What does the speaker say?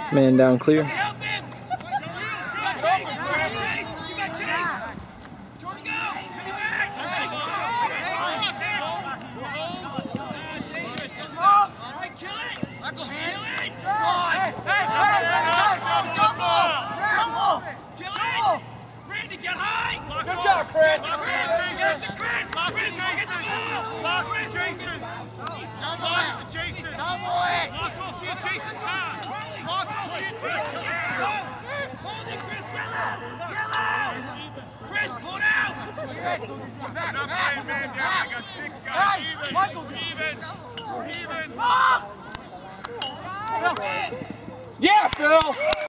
Man down clear. Good job, Chris. Chris, pull it out! I'm not playing man down. I got 6 guys. Even. Yeah, Phil.